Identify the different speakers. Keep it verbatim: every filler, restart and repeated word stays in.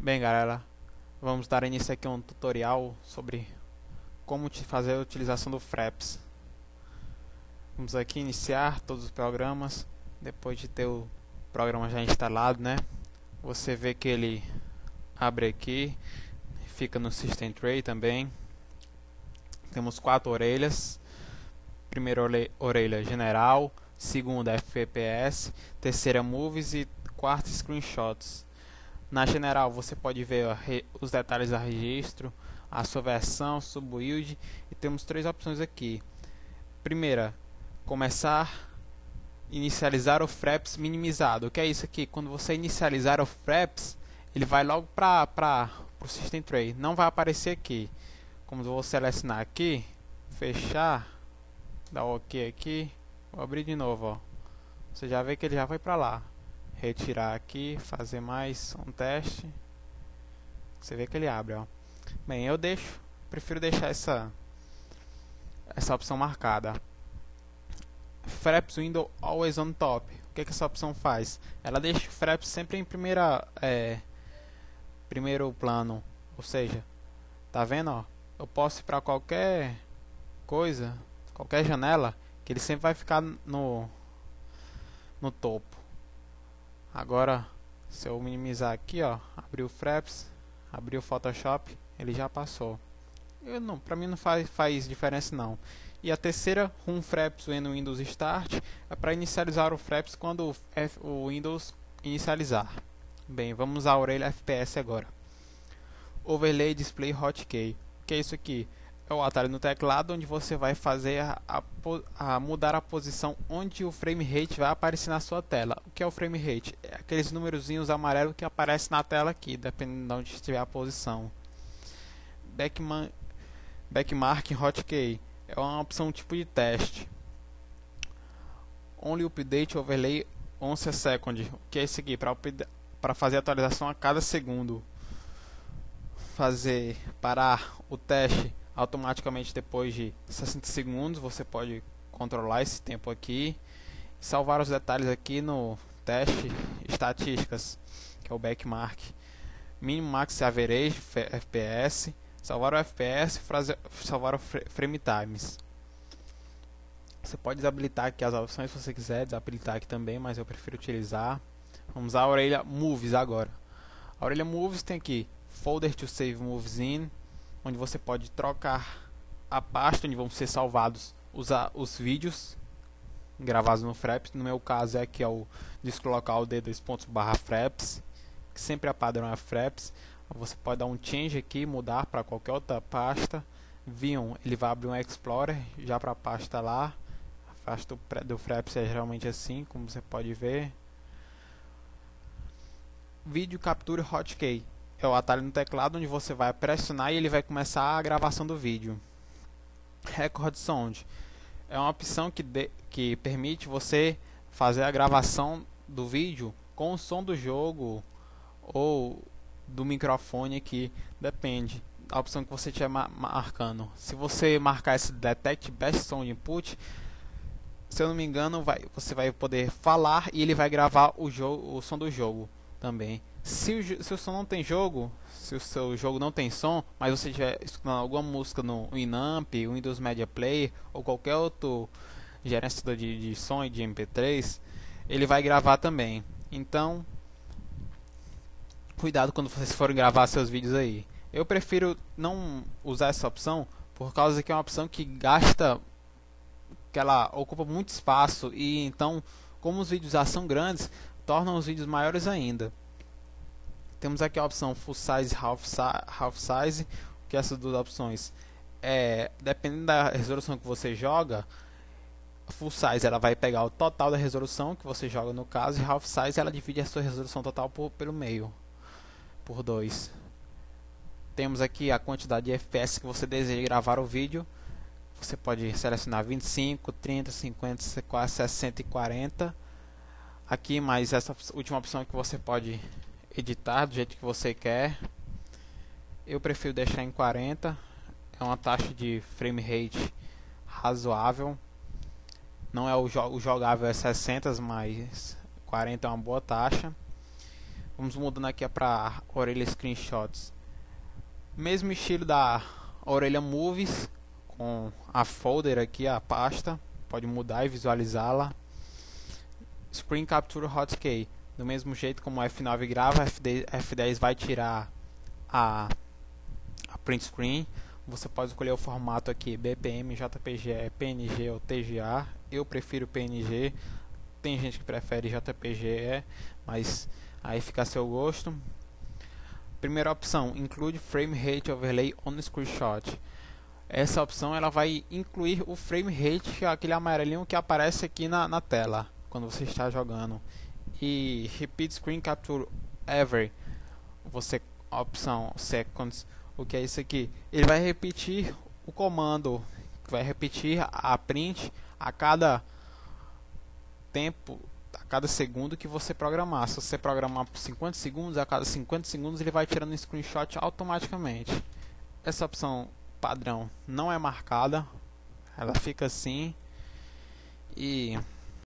Speaker 1: Bem, galera, vamos dar início aqui a um tutorial sobre como te fazer a utilização do Fraps. Vamos aqui iniciar todos os programas. Depois de ter o programa já instalado, né? Você vê que ele abre aqui, fica no System Tray também. Temos quatro orelhas. Primeira orelha general, segunda F P S, terceira movies e quarta screenshots. Na general você pode ver os detalhes do registro, a sua versão, subbuild, e temos três opções aqui. Primeira, começar, inicializar o Fraps minimizado. O que é isso aqui? Quando você inicializar o Fraps, ele vai logo para o System Tray, não vai aparecer aqui. Como eu vou selecionar aqui, fechar, dar OK aqui, vou abrir de novo, ó. Você já vê que ele já foi para lá. Retirar aqui, fazer mais um teste. Você vê que ele abre, ó. Bem, eu deixo, prefiro deixar essa essa opção marcada. Fraps Window Always on Top. O que que essa opção faz? Ela deixa o Fraps sempre em primeira é, primeiro plano, ou seja, tá vendo, ó? Eu posso ir para qualquer coisa, qualquer janela, que ele sempre vai ficar no no topo. Agora, se eu minimizar aqui, ó, abrir o Fraps, abrir o Photoshop, ele já passou. Eu não, para mim não faz, faz diferença não. E a terceira, Run Fraps when Windows Start, é para inicializar o Fraps quando o Windows inicializar. Bem, vamos à orelha F P S agora. Overlay Display Hotkey. O que é isso aqui? É o atalho no teclado onde você vai fazer a, a, a mudar a posição onde o frame rate vai aparecer na sua tela. O que é o frame rate? É aqueles numerozinhos amarelos que aparecem na tela aqui, dependendo de onde estiver a posição. Backman, Backmark Hotkey é uma opção tipo de teste. Only Update Overlay Once a Second. O que é isso aqui? Para fazer a atualização a cada segundo. Fazer parar o teste automaticamente depois de sessenta segundos. Você pode controlar esse tempo aqui, salvar os detalhes aqui no teste estatísticas, que é o Backmark. Mínimo, max, average, F P S, salvar o F P S, salvar o frame times. Você pode desabilitar aqui as opções se você quiser, desabilitar aqui também, mas eu prefiro utilizar. Vamos à orelha Movies agora. A orelha Movies tem aqui Folder to Save Movies in, onde você pode trocar a pasta onde vão ser salvados os, os vídeos gravados no Fraps. No meu caso é aqui é o disco local d dois pontos barra fraps, que sempre é padrão é Fraps. Você pode dar um change aqui, mudar para qualquer outra pasta. View, ele vai abrir um Explorer já para a pasta lá. A pasta do, do Fraps é geralmente assim, como você pode ver. Vídeo Capture Hotkey é o atalho no teclado onde você vai pressionar e ele vai começar a gravação do vídeo. Record Sound é uma opção que, de, que permite você fazer a gravação do vídeo com o som do jogo ou do microfone aqui, depende da opção que você estiver marcando. Se você marcar esse Detect Best Sound Input, se eu não me engano, vai, você vai poder falar e ele vai gravar o, jogo, o som do jogo também. Se o, se o som não tem jogo, se o seu jogo não tem som, mas você estiver escutando alguma música no Winamp, Windows Media Player ou qualquer outro gerenciador de, de som e de M P três, ele vai gravar também. Então, cuidado quando vocês forem gravar seus vídeos aí. Eu prefiro não usar essa opção por causa que é uma opção que gasta, que ela ocupa muito espaço, e então, como os vídeos já são grandes, tornam os vídeos maiores ainda. Temos aqui a opção Full Size, Half, half Size, que essas duas opções, é, dependendo da resolução que você joga, Full Size ela vai pegar o total da resolução que você joga no caso, e Half Size ela divide a sua resolução total por, pelo meio, por dois. Temos aqui a quantidade de F P S que você deseja gravar o vídeo. Você pode selecionar vinte e cinco, trinta, cinquenta, sessenta e quarenta. Aqui mais essa última opção que você pode editar do jeito que você quer. Eu prefiro deixar em quarenta. É uma taxa de frame rate razoável. Não é o, jo o jogável é sessenta, mas quarenta é uma boa taxa. Vamos mudando aqui para orelha screenshots. Mesmo estilo da orelha movies, com a folder aqui, a pasta, pode mudar e visualizá-la. Screen Capture Hotkey, do mesmo jeito como o F nove grava, F dez vai tirar a, a print screen. Você pode escolher o formato aqui, B P M, J P G, P N G ou T G A. Eu prefiro P N G, tem gente que prefere J P G, mas aí fica a seu gosto. Primeira opção, include Frame Rate Overlay on Screenshot. Essa opção ela vai incluir o frame rate, que é aquele amarelinho que aparece aqui na, na tela quando você está jogando. E Repeat Screen Capture Every, você, a opção Seconds, o que é isso aqui? Ele vai repetir o comando, vai repetir a print a cada tempo, a cada segundo que você programar. Se você programar por cinquenta segundos, a cada cinquenta segundos ele vai tirando um screenshot automaticamente. Essa opção padrão não é marcada, ela fica assim. E